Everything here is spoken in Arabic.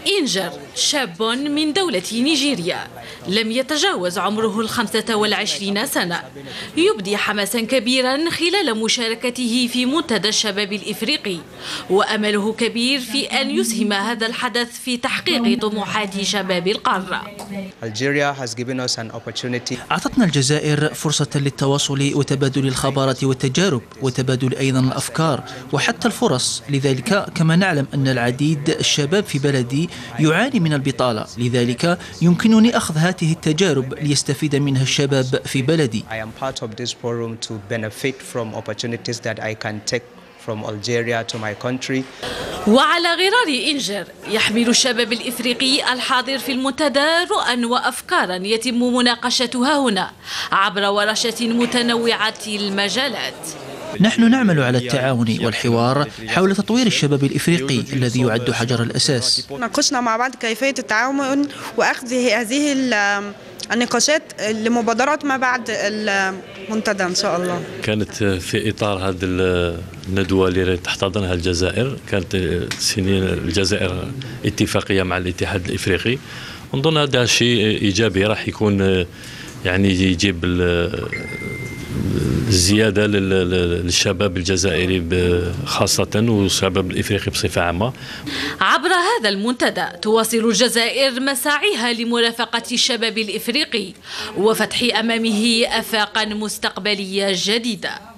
إنجر شاب من دولة نيجيريا لم يتجاوز عمره 25 سنة، يبدي حماسا كبيرا خلال مشاركته في منتدى الشباب الإفريقي، وأمله كبير في أن يسهم هذا الحدث في تحقيق طموحات شباب القارة. أعطتنا الجزائر فرصة للتواصل وتبادل الخبرات والتجارب وتبادل أيضا الأفكار وحتى الفرص. لذلك كما نعلم أن العديد الشباب في بلدي يعاني من البطالة، لذلك يمكنني أخذ هذه التجارب ليستفيد منها الشباب في بلدي. وعلى غرار إنجر يحمل الشباب الإفريقي الحاضر في المنتدى رؤى وأفكارا يتم مناقشتها هنا عبر ورشات متنوعة المجالات. نحن نعمل على التعاون والحوار حول تطوير الشباب الإفريقي الذي يعد حجر الأساس. ناقشنا مع بعض كيفية التعاون وأخذ هذه النقاشات لمبادرات ما بعد المنتدى إن شاء الله. كانت في إطار هذه الندوة اللي تحتضنها الجزائر، كانت سنين الجزائر اتفاقية مع الاتحاد الإفريقي، ونظن هذا شيء إيجابي راح يكون يعني يجيب الزيادة للشباب الجزائري خاصة والشباب الإفريقي بصفة عامة. عبر هذا المنتدى تواصل الجزائر مساعيها لمرافقة الشباب الإفريقي وفتح أمامه آفاقا مستقبلية جديدة.